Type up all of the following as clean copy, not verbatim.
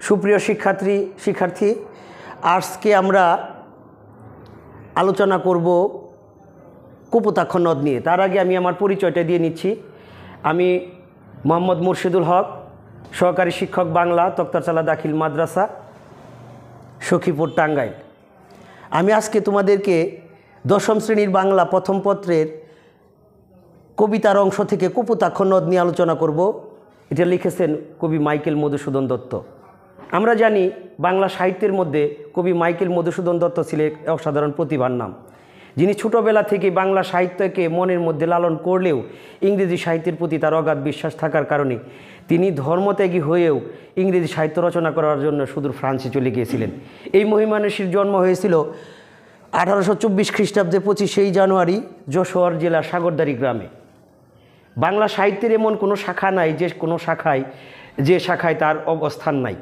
সুপ্রিয় শিক্ষার্থী আজকে আমরা আলোচনা করব কপোতাক্ষ নদ নিয়ে। তার আগে আমি আমার পরিচয়টা দিয়ে নিচ্ছি। আমি মোহাম্মদ মুর্শিদুল হক, সহকারী শিক্ষক বাংলা, তক্তারচালা দাখিল মাদ্রাসা, সখীপুর, টাঙ্গাইল। আমি আজকে তোমাদেরকে দশম শ্রেণীর বাংলা প্রথম পত্রের কবিতার অংশ থেকে কপোতাক্ষ নদ নিয়ে আলোচনা করব। এটা লিখেছেন কবি মাইকেল মধুসূদন দত্ত। আমরা জানি বাংলা সাহিত্যের মধ্যে কবি মাইকেল মধুসূদন দত্ত ছিলেন অসাধারণ প্রতিভার নাম, যিনি ছোটোবেলা থেকে বাংলা সাহিত্যকে মনের মধ্যে লালন করলেও ইংরেজি সাহিত্যের প্রতি তার অগাধ বিশ্বাস থাকার কারণে তিনি ধর্মত্যাগী হয়েও ইংরেজি সাহিত্য রচনা করার জন্য সুদূর ফ্রান্সে চলে গিয়েছিলেন। এই মহিমানুষীর জন্ম হয়েছিল 1824 খ্রিস্টাব্দে 25শে জানুয়ারি যশোর জেলার সাগরদাড়ি গ্রামে। বাংলা সাহিত্যের এমন কোনো শাখা নাই যে শাখায় তার অবস্থান নাই।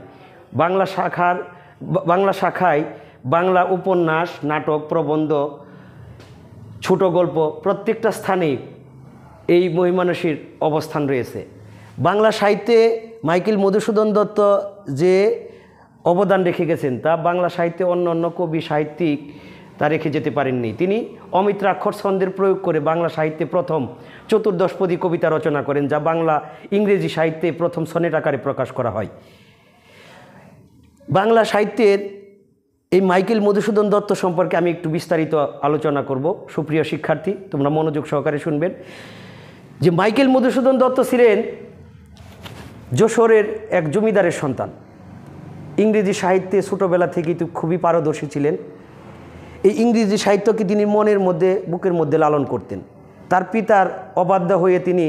বাংলা শাখায় বাংলা উপন্যাস, নাটক, প্রবন্ধ, ছোট গল্প প্রত্যেকটা স্থানেই এই মহিমানুষীর অবস্থান রয়েছে। বাংলা সাহিত্যে মাইকেল মধুসূদন দত্ত যে অবদান রেখে গেছেন তা বাংলা সাহিত্যে অন্য কবি সাহিত্যিক তা রেখে যেতে পারেননি। তিনি অমিত্রাক্ষর ছন্দের প্রয়োগ করে বাংলা সাহিত্যে প্রথম চতুর্দশপদী কবিতা রচনা করেন, যা ইংরেজি সাহিত্যে প্রথম সনেট আকারে প্রকাশ করা হয়। বাংলা সাহিত্যের এই মাইকেল মধুসূদন দত্ত সম্পর্কে আমি একটু বিস্তারিত আলোচনা করব। সুপ্রিয় শিক্ষার্থী, তোমরা মনোযোগ সহকারে শুনবেন যে মাইকেল মধুসূদন দত্ত ছিলেন যশোরের এক জমিদারের সন্তান। ইংরেজি সাহিত্যে ছোটোবেলা থেকেই তো খুবই পারদর্শী ছিলেন। এই ইংরেজি সাহিত্যকে তিনি মনের মধ্যে, বুকের মধ্যে লালন করতেন। তার পিতার অবাধ্য হয়ে তিনি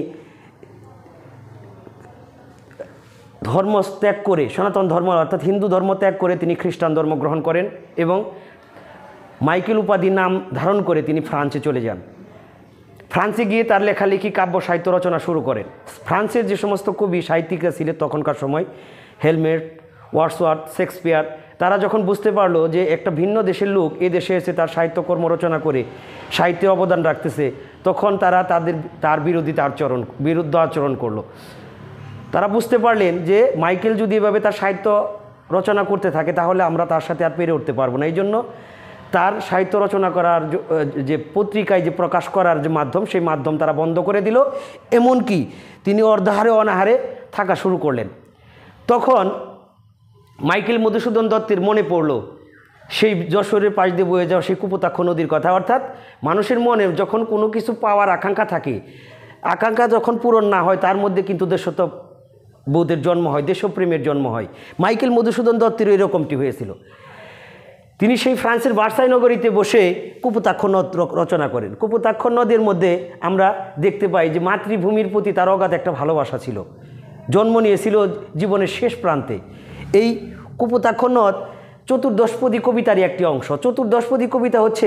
ধর্ম ত্যাগ করে, সনাতন ধর্ম অর্থাৎ হিন্দু ধর্ম ত্যাগ করে তিনি খ্রিস্টান ধর্ম গ্রহণ করেন এবং মাইকেল উপাধি নাম ধারণ করে তিনি ফ্রান্সে চলে যান। ফ্রান্সে গিয়ে তার লেখালেখি, কাব্য সাহিত্য রচনা শুরু করেন। ফ্রান্সের যে সমস্ত কবি সাহিত্যিকরা ছিলেন তখনকার সময়, হেলমেট, ওয়ার্ডসওয়ার্থ, শেক্সপিয়ার, তারা যখন বুঝতে পারলো যে একটা ভিন্ন দেশের লোক এ দেশে এসে তার সাহিত্যকর্ম রচনা করে সাহিত্যে অবদান রাখতেছে, তখন তারা তার বিরুদ্ধে আচরণ করলো। তারা বুঝতে পারলেন যে মাইকেল যদি এভাবে তার সাহিত্য রচনা করতে থাকে তাহলে আমরা তার সাথে আর পেরে উঠতে পারবো না। এই জন্য তার সাহিত্য রচনা করার যে পত্রিকায় যে প্রকাশ করার যে মাধ্যম, সেই মাধ্যম তারা বন্ধ করে দিল। এমনকি তিনি অর্ধাহারে অনাহারে থাকা শুরু করলেন। তখন মাইকেল মধুসূদন দত্তের মনে পড়ল সেই যশোরের পাশ দিয়ে বয়ে যাওয়া সেই কপোতাক্ষ নদীর কথা। অর্থাৎ মানুষের মনে যখন কোনো কিছু পাওয়ার আকাঙ্ক্ষা থাকে, আকাঙ্ক্ষা যখন পূরণ না হয় তার মধ্যে কিন্তু দেশত্ববোধের জন্ম হয়, দেশপ্রেমের জন্ম হয়। মাইকেল মধুসূদন দত্তের এরকমটি হয়েছিল। তিনি সেই ফ্রান্সের ভার্সাই নগরীতে বসে কপোতাক্ষ নদ রচনা করেন। কপোতাক্ষ নদের মধ্যে আমরা দেখতে পাই যে মাতৃভূমির প্রতি তার অগাধ একটা ভালোবাসা ছিল, জন্ম নিয়েছিল জীবনের শেষ প্রান্তে। এই কপোতাক্ষ নদ চতুর্দশপদী কবিতারই একটি অংশ। চতুর্দশপদী কবিতা হচ্ছে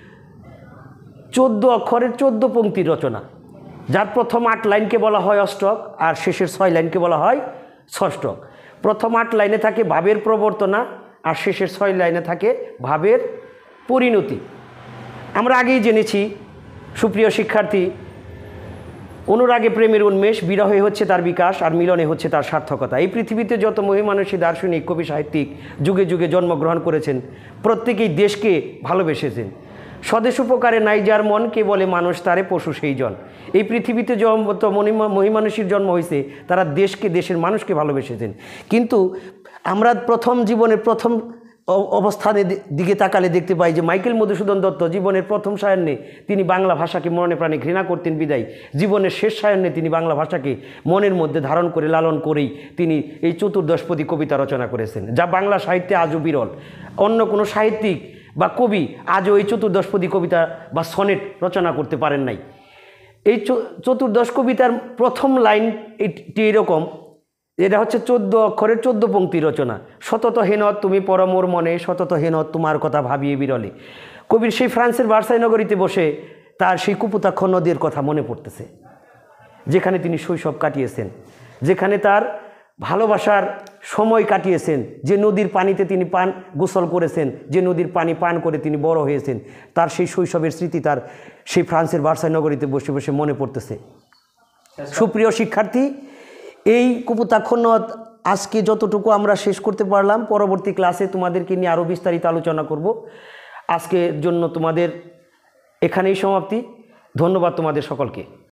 14 অক্ষরের 14 পংক্তির রচনা, যার প্রথম 8 লাইনকে বলা হয় অষ্টক আর শেষের 6 লাইনকে বলা হয় ষষ্ঠক। প্রথম 8 লাইনে থাকে ভাবের প্রবর্তনা আর শেষের 6 লাইনে থাকে ভাবের পরিণতি। আমরা আগেই জেনেছি সুপ্রিয় শিক্ষার্থী, অনুরাগে প্রেমের উন্মেষ, বিরহে হচ্ছে তার বিকাশ আর মিলনে হচ্ছে তার সার্থকতা। এই পৃথিবীতে যত মহিমানুষী, দার্শনিক, কবি, সাহিত্যিক যুগে যুগে জন্মগ্রহণ করেছেন, প্রত্যেকেই দেশকে ভালোবেসেছেন। স্বদেশ উপকারে নাই যার মন, কে বলে মানুষ তারে পশু সেই জন। এই পৃথিবীতে যত মহিমানুষীর জন্ম হয়েছে তারা দেশকে, দেশের মানুষকে ভালোবেসেছেন। কিন্তু আমরা জীবনের প্রথম অবস্থানের দিকে তাকালে দেখতে পাই যে মাইকেল মধুসূদন দত্ত জীবনের প্রথম সায়ান্নে তিনি বাংলা ভাষাকে মনে প্রাণে ঘৃণা করতেন বিদায় জীবনের শেষ সায়ান্নে তিনি বাংলা ভাষাকে মনের মধ্যে ধারণ করে, লালন করেই তিনি এই চতুর্দশপদী কবিতা রচনা করেছেন, যা বাংলা সাহিত্যে আজও বিরল। অন্য কোনো সাহিত্যিক বা কবি আজও এই চতুর্দশপদী কবিতা বা সনেট রচনা করতে পারেন নাই। এই চতুর্দশ কবিতার প্রথম লাইনটি এরকম, এটা হচ্ছে 14 অক্ষরের 14 পংক্তি রচনা। সতত হেনত তুমি পরমোর মনে, সতত হেনত তোমার কথা ভাবিয়ে বিরলে। কবির সেই ফ্রান্সের ভার্সাই নগরীতে বসে তার সেই কপোতাক্ষ নদীর কথা মনে পড়তেছে, যেখানে তিনি শৈশব কাটিয়েছেন, যেখানে তার ভালোবাসার সময় কাটিয়েছেন, যে নদীর পানিতে তিনি গোসল করেছেন, যে নদীর পানি পান করে তিনি বড় হয়েছেন। তার সেই শৈশবের স্মৃতি তার সেই ফ্রান্সের ভার্সাই নগরীতে বসে বসে মনে পড়তেছে। সুপ্রিয় শিক্ষার্থী, এই কপোতাক্ষ নদ আজকে যতটুকু আমরা শেষ করতে পারলাম, পরবর্তী ক্লাসে তোমাদেরকে নিয়ে আরও বিস্তারিত আলোচনা করব। আজকের জন্য তোমাদের এখানেই সমাপ্তি। ধন্যবাদ তোমাদের সকলকে।